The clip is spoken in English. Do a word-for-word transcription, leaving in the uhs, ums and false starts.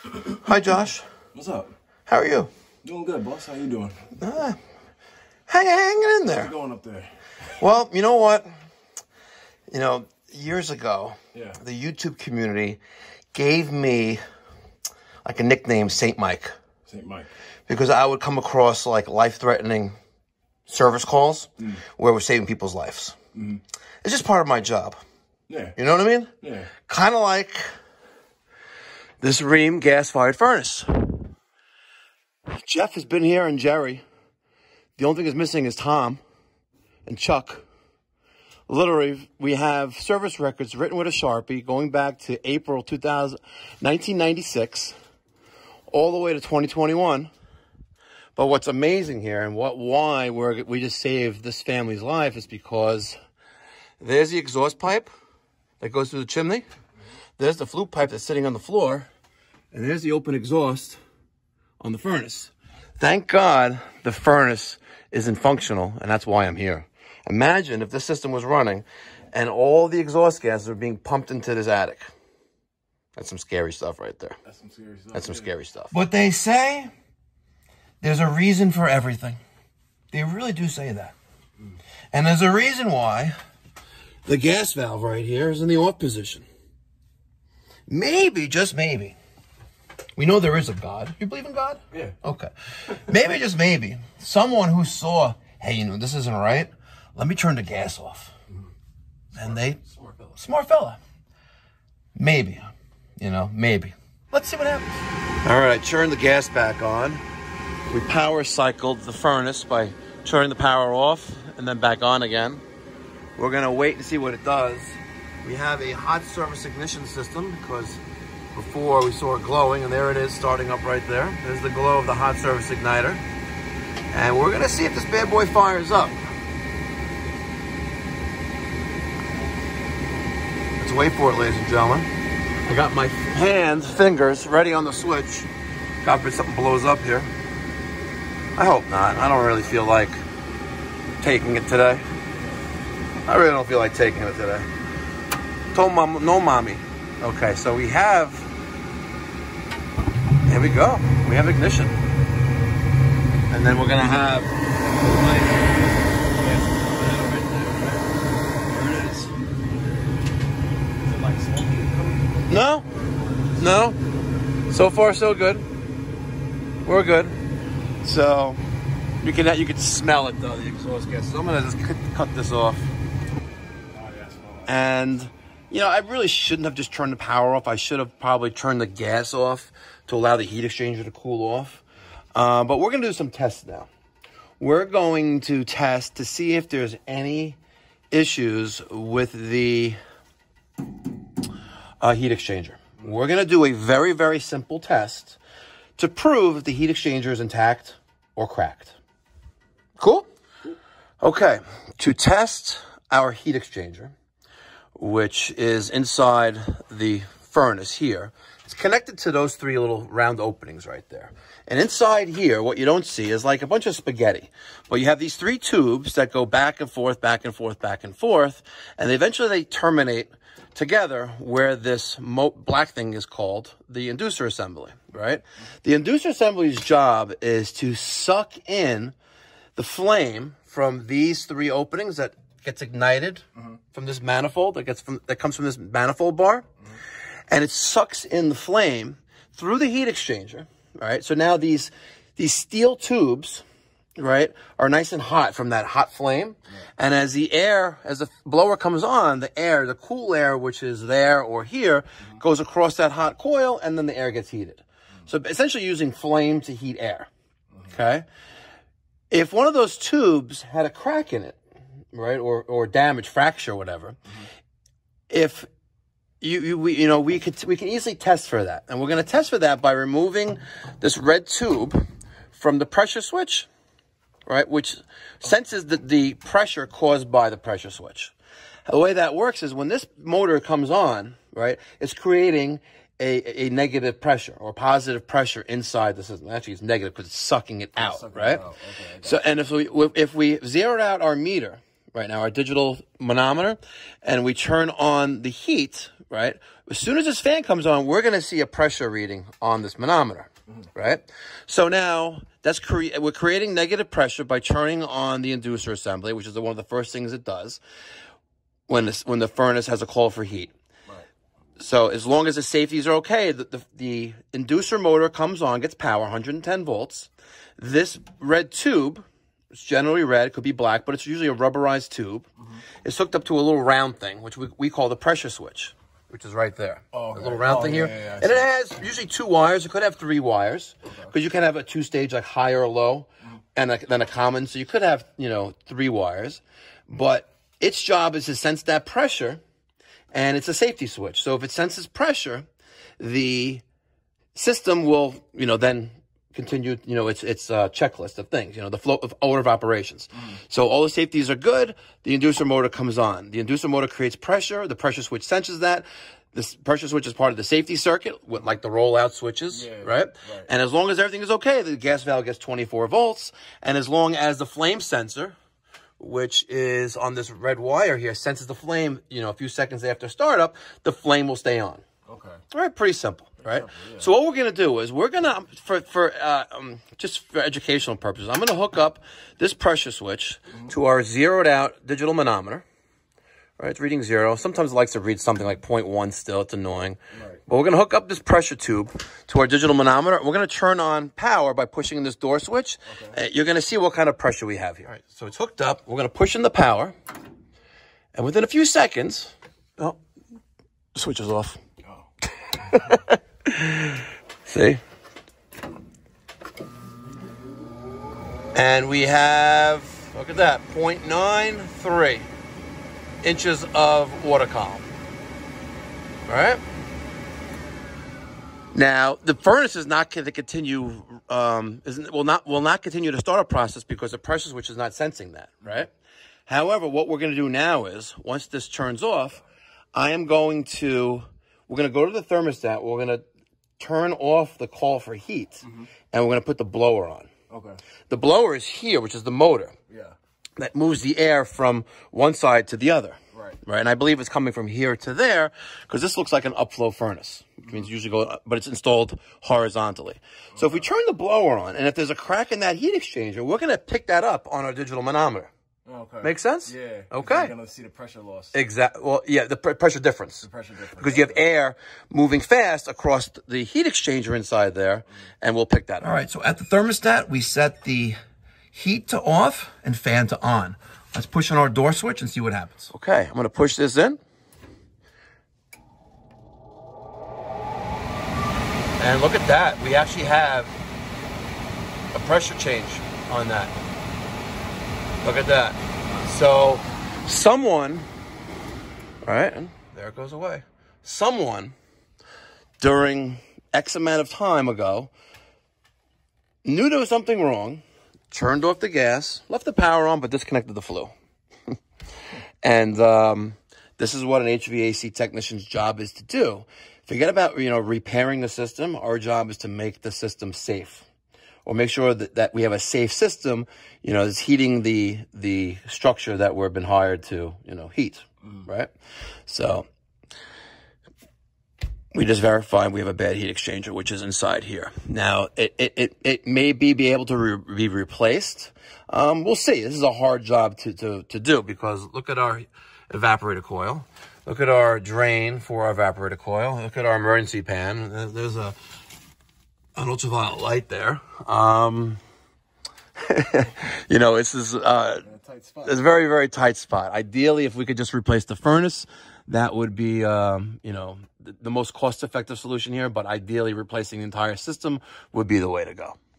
Hi, Josh. What's up? How are you? Doing good, boss. How you doing? Uh, hang, hanging in there. How's it going up there? Well, you know what? You know, years ago, Yeah. the YouTube community gave me like a nickname, Saint Mike, Saint Mike. because I would come across like life-threatening service calls Mm. where we're saving people's lives. Mm. It's just part of my job. Yeah. You know what I mean? Yeah. Kind of like this Rheem gas-fired furnace. Jeff has been here and Jerry. The only thing that's missing is Tom and Chuck. Literally, we have service records written with a Sharpie going back to April two thousand, nineteen ninety-six, all the way to twenty twenty-one. But what's amazing here and what why we're, we just saved this family's life is because there's the exhaust pipe that goes through the chimney. There's the flue pipe that's sitting on the floor. And there's the open exhaust on the furnace. Thank God the furnace isn't functional, and that's why I'm here. Imagine if this system was running and all the exhaust gases are being pumped into this attic. That's some scary stuff right there. That's some serious stuff. That's some scary stuff. But they say there's a reason for everything. They really do say that. Mm. And there's a reason why the gas valve right here is in the off position. Maybe, just maybe. We know there is a God. You believe in God? Yeah. Okay. Maybe, just maybe, someone who saw, hey, you know, this isn't right. Let me turn the gas off. Mm. And they, Smart fella. smart fella. Maybe, you know, maybe. Let's see what happens. All right, I turned the gas back on. We power cycled the furnace by turning the power off and then back on again. We're gonna wait and see what it does. We have a hot service ignition system because before we saw it glowing, and there it is starting up right there. There's the glow of the hot service igniter. And we're gonna see if this bad boy fires up. Let's wait for it, ladies and gentlemen. I got my hands, fingers ready on the switch. God forbid something blows up here. I hope not. I don't really feel like taking it today. I really don't feel like taking it today. Told mom, no mommy. Okay, so we have, here we go. We have ignition. And then we're gonna have, no, no. So far, so good. We're good. So you can you can smell it though, the exhaust gas. So I'm gonna just cut, cut this off. And you know, I really shouldn't have just turned the power off. I should have probably turned the gas off to allow the heat exchanger to cool off. Uh, but we're gonna do some tests now. We're going to test to see if there's any issues with the uh, heat exchanger. We're gonna do a very, very simple test to prove if the heat exchanger is intact or cracked. Cool? Okay, to test our heat exchanger, which is inside the furnace here, it's connected to those three little round openings right there. And inside here, what you don't see is like a bunch of spaghetti. But you have these three tubes that go back and forth, back and forth, back and forth, and eventually they terminate together where this mo black thing is called the inducer assembly, right? The inducer assembly's job is to suck in the flame from these three openings that gets ignited mm-hmm. from this manifold that gets from that comes from this manifold bar, mm-hmm. and it sucks in the flame through the heat exchanger, right? So now these these steel tubes, right, are nice and hot from that hot flame. Yeah. And as the air, as the blower comes on, the air, the cool air, which is there or here, mm-hmm. goes across that hot coil, and then the air gets heated. Mm-hmm. So essentially using flame to heat air, mm-hmm. okay? If one of those tubes had a crack in it, right, or, or damage, fracture, whatever, mm-hmm. if you, you, we, you know, we could, we can easily test for that. And we're going to test for that by removing this red tube from the pressure switch, right, which senses the, the pressure caused by the pressure switch. The way that works is when this motor comes on, right, it's creating a, a negative pressure or positive pressure inside the system. Actually, it's negative because it's sucking it out, sucking right? It out. Okay, so, and if we, if we zeroed out our meter right now, our digital manometer, and we turn on the heat, right? As soon as this fan comes on, we're going to see a pressure reading on this manometer, mm-hmm. right? So now that's cre- we're creating negative pressure by turning on the inducer assembly, which is one of the first things it does when this, when the furnace has a call for heat. Right. So as long as the safeties are okay, the, the, the inducer motor comes on, gets power, one hundred ten volts. This red tube, it's generally red, it could be black, but it's usually a rubberized tube. Mm-hmm. It's hooked up to a little round thing, which we, we call the pressure switch, which is right there. Oh, okay. A little round oh, thing yeah, here. Yeah, yeah, and it has usually two wires. It could have three wires, because okay. you can have a two-stage, like high or low, mm-hmm. and a, then a common. So you could have, you know, three wires. But its job is to sense that pressure, and it's a safety switch. So if it senses pressure, the system will, you know, then continue, you know, it's it's a checklist of things, you know, the flow of order of operations. Mm. So all the safeties are good. The inducer motor comes on. The inducer motor creates pressure. The pressure switch senses that. This pressure switch is part of the safety circuit, with like the rollout switches, yeah, right? right? And as long as everything is okay, the gas valve gets twenty-four volts. And as long as the flame sensor, which is on this red wire here, senses the flame, you know, a few seconds after startup, the flame will stay on. Okay. All right, pretty simple, right? Simple, yeah. So what we're going to do is we're going to, for, for uh, um, just for educational purposes, I'm going to hook up this pressure switch mm-hmm. to our zeroed out digital manometer. Right, it's reading zero. Sometimes it likes to read something like zero point one still. It's annoying. Right. But we're going to hook up this pressure tube to our digital manometer. We're going to turn on power by pushing this door switch. Okay. Uh, you're going to see what kind of pressure we have here. All right, so it's hooked up. We're going to push in the power. And within a few seconds, oh, the switch is off. See? And we have, look at that, zero point nine three inches of water column. All right? Now, the furnace is not going to continue, um, isn't, will not will not continue the startup process because the pressure switch is not sensing that, right? However, what we're going to do now is, once this turns off, I am going to, we're going to go to the thermostat, we're going to turn off the call for heat, mm-hmm. and we're going to put the blower on. Okay. The blower is here, which is the motor. Yeah. That moves the air from one side to the other. Right. Right. And I believe it's coming from here to there, because this looks like an upflow furnace, which mm-hmm. means usually go, but it's installed horizontally. Okay. So if we turn the blower on, and if there's a crack in that heat exchanger, we're going to pick that up on our digital manometer. Okay. Make sense? Yeah. Okay. You're going to see the pressure loss. Exactly. Well, yeah, the pr pressure difference. The pressure difference. Because you have air moving fast across the heat exchanger inside there, mm. and we'll pick that up. All right, so at the thermostat, we set the heat to off and fan to on. Let's push on our door switch and see what happens. Okay, I'm going to push this in. And look at that. We actually have a pressure change on that. Look at that. So someone, all right, and there it goes away. Someone during X amount of time ago knew there was something wrong, turned off the gas, left the power on, but disconnected the flue. And um, this is what an H V A C technician's job is to do. Forget about, you know, repairing the system. Our job is to make the system safe, or make sure that, that we have a safe system, you know, that's heating the the structure that we've been hired to, you know, heat, mm. right? So we just verified we have a bad heat exchanger, which is inside here. Now, it it it, it may be, be able to re be replaced. Um, we'll see. This is a hard job to, to, to do, because look at our evaporator coil. Look at our drain for our evaporator coil. Look at our emergency pan. There's a an ultraviolet light there. Um, you know, this is uh, it's a very, very tight spot. Ideally, if we could just replace the furnace, that would be, um, you know, the, the most cost-effective solution here. But ideally, replacing the entire system would be the way to go.